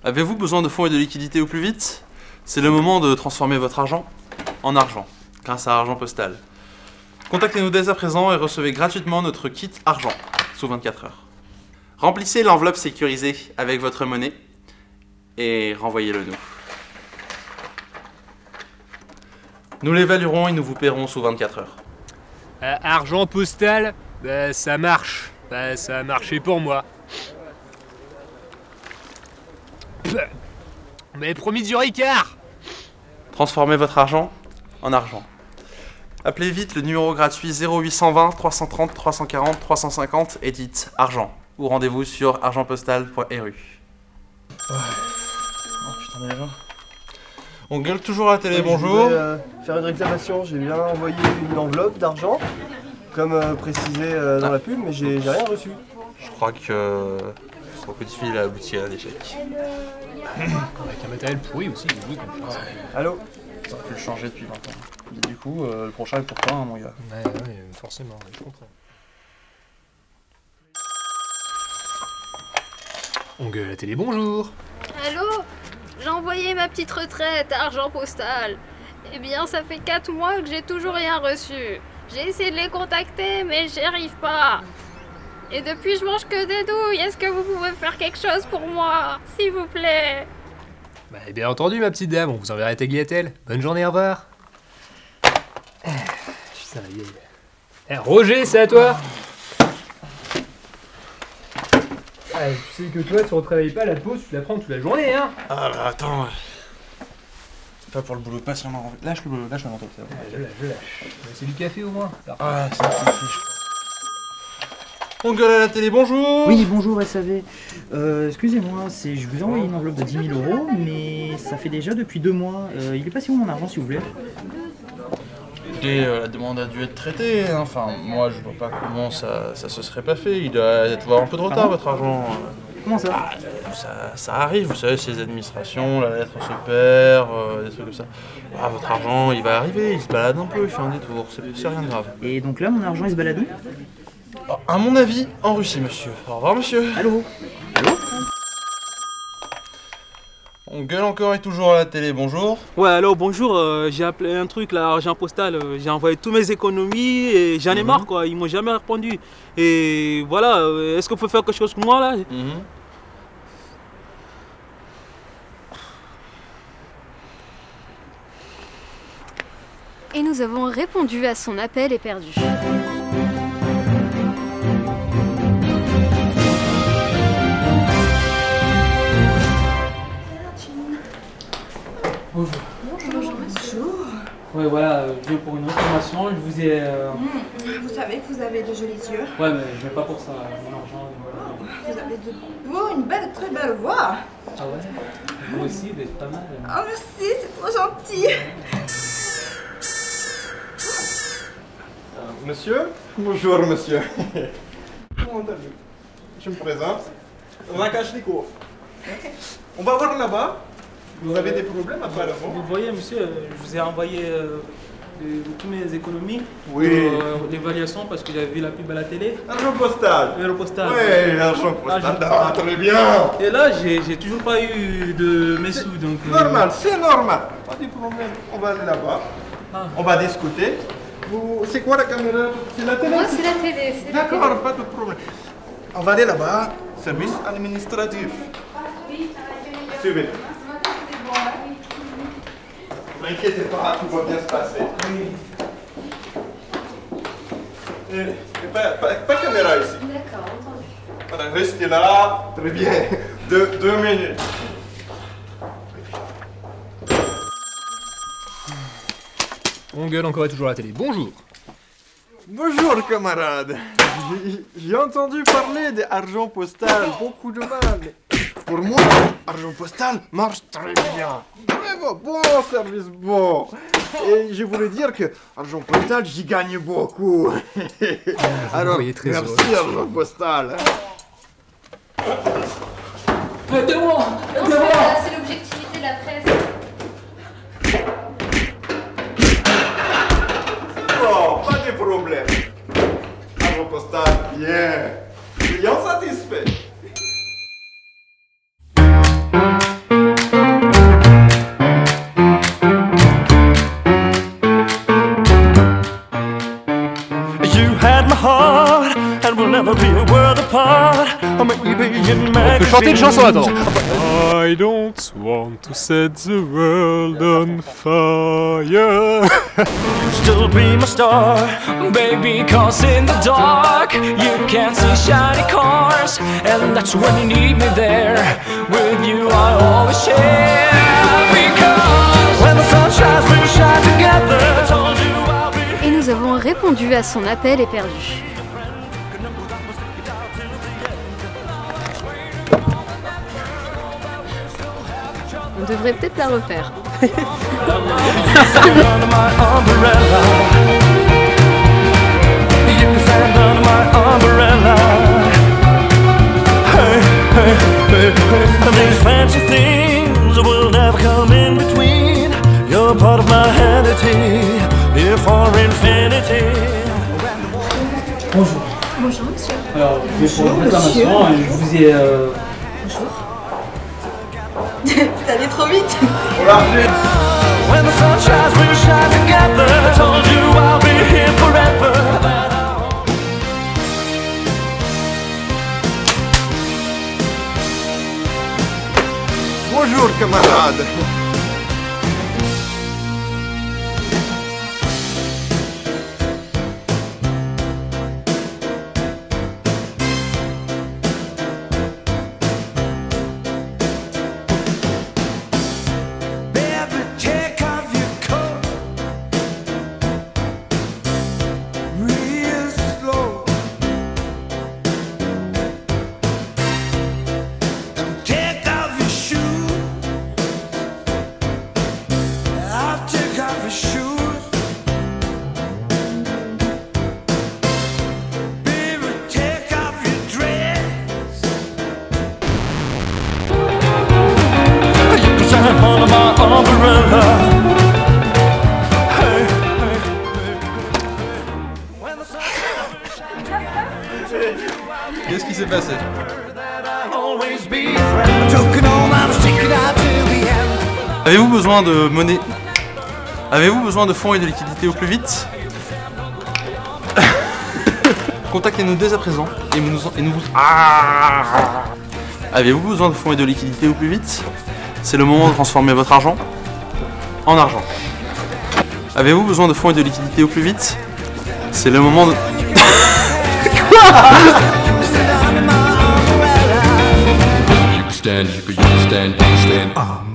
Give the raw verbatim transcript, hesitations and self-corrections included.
Avez-vous besoin de fonds et de liquidités au plus vite? C'est le moment de transformer votre argent en argent, grâce à Argent Postal. Contactez-nous dès à présent et recevez gratuitement notre kit argent sous vingt-quatre heures. Remplissez l'enveloppe sécurisée avec votre monnaie et renvoyez-le nous. Nous l'évaluerons et nous vous paierons sous vingt-quatre heures. Euh, Argent Postal, bah, ça marche. Bah, ça a marché pour moi. Mais promis du Ricard. Transformez votre argent en argent. Appelez vite le numéro gratuit zéro huit cent vingt, trois cent trente, trois cent quarante, trois cent cinquante et dites argent. Ou rendez-vous sur argent postal point r u. Ouais. Oh putain déjà. On gueule toujours à la télé, Oui, bonjour. Je voulais, euh, faire une réclamation, j'ai bien envoyé une enveloppe d'argent, comme euh, précisé euh, dans ah. la pub, mais j'ai rien reçu. Je crois que son coup de fil a abouti à un échec. Avec un matériel pourri aussi, oui, comme ça. Allô? Ça aurait pu le changer depuis vingt ans. Et du coup, euh, le prochain est pour toi, hein, mon gars. Ouais, ouais, forcément, je comprends. On gueule à la télé, bonjour. Allô? J'ai envoyé ma petite retraite à Argent Postal. Eh bien, ça fait quatre mois que j'ai toujours rien reçu. J'ai essayé de les contacter, mais j'y arrive pas. Et depuis, je mange que des douilles. Est-ce que vous pouvez faire quelque chose pour moi, s'il vous plaît? Bah, bien entendu, ma petite dame, on vous enverra tagliatelle. Bonne journée, au revoir. Putain, la vieille. Eh, Roger, c'est à toi. Ah, je sais que toi, tu retravailles pas la pause, tu la prends toute la journée, hein. Ah bah attends. C'est pas pour le boulot patiemment. Lâche le lâche le manteau, c'est bon. Ah, je lâche, je lâche. C'est du café au moins. Ah, c'est un petit fiche. On gueule à la télé, bonjour. Oui, bonjour S A V. Euh, excusez-moi, c'est je vous ai envoyé une enveloppe de dix mille euros, mais ça fait déjà depuis deux mois. Euh, il est passé où mon argent, s'il vous plaît? Et euh, la demande a dû être traitée, hein. Enfin, moi je vois pas comment ça, ça se serait pas fait. Il doit y avoir un peu de retard, ah bon, votre argent. Comment ça? Ah, ça, ça arrive, vous savez, ces administrations, la lettre se perd, euh, des trucs comme ça. Ah, votre argent, il va arriver, il se balade un peu, il fait un détour, c'est rien de grave. Et donc là, mon argent, il se balade où? Ah, à mon avis, en Russie, monsieur. Au revoir, monsieur. Allô? Allô? On gueule encore et toujours à la télé, bonjour. Ouais, alors bonjour, euh, j'ai appelé un truc là, Argent Postal, euh, j'ai envoyé tous mes économies et j'en ai mmh. marre quoi, ils m'ont jamais répondu. Et voilà, euh, est-ce qu'on peut faire quelque chose pour moi là? mmh. Et nous avons répondu à son appel éperdu. Bonjour. Bonjour. Bonjour. Ouais, voilà, euh, je viens pour une réclamation, je vous ai... Euh... Mmh. Vous savez que vous avez de jolis yeux. Ouais, mais je viens pas pour ça, mon argent. Oh, vous avez de beaux, une belle, très belle voix. Ah ouais? Moi aussi, vous êtes pas mal. Oh merci, c'est trop gentil. Euh, monsieur? Bonjour, monsieur. Comment allez-vous? Je me présente. Rakashnikov. On va voir là-bas. Vous avez des problèmes apparemment? Vous voyez, monsieur, je vous ai envoyé euh, de, tous mes économies oui. pour euh, l'évaluation parce que j'avais vu la pub à la télé. Argent postal. Argent postal. Oui, l'argent postal. Ah, très bien. Et là, j'ai toujours pas eu de mes sous, donc... Euh... Normal, c'est normal. Pas de problème. On va aller là-bas. Ah. On va discuter. Vous... C'est quoi la caméra? C'est la télé? Moi, c'est la télé. D'accord, pas de problème. On va aller là-bas. Service administratif. Suivez. Ne vous inquiétez pas, tout va bien se passer. Et, et pas, pas, pas caméra ici. D'accord, entendu. Voilà, restez là. Très bien. Deux, deux minutes. On gueule encore et toujours à la télé. Bonjour. Bonjour camarade. J'ai entendu parler d'argent postal, beaucoup de mal. Mais pour moi, argent postal marche très bien. Vraiment, bon service, bon. Et je voulais dire que argent postal, j'y gagne beaucoup. Alors, très merci argent postal. Aidez-moi! Aidez-moi! C'est l'objectivité de la presse. Oh, pas de problème. Argent postal, bien. Client satisfait. chanter une chanson, attends. I don't want to set the world on fire. Still be my star, baby, cause in the dark you can't see shiny cars, and that's when you need me there. With you I always share, because when the sun shines we shine together. Told you I'll be. Et nous avons répondu à son appel éperdu. On devrait peut-être la refaire. Bonjour. Bonjour monsieur. Alors, je vais pour une Bonjour, réclamation, monsieur. je vous ai... Euh... Bonjour. T'es allé trop vite. When the sun shines, we'll shine together. I told you I'll be here forever. Bonjour camarades. Baby, take off your coat real slow. And take off your shoes. I'll take off your shoes. Baby, take off your dress. You can stand under my umbrella. Hey, hey, hey. When the sun Qu'est-ce qui s'est passé? I'll always be friend. Took it all, I was taking out till the end. Avez-vous besoin de monnaie? Avez-vous besoin de fonds et de liquidités au plus vite? Contactez-nous dès à présent et nous, et nous... Ah Avez-vous besoin de fonds et de liquidités au plus vite? C'est le moment de transformer votre argent en argent. Avez-vous besoin de fonds et de liquidités au plus vite? C'est le moment de... Stand, you could stand, you stand.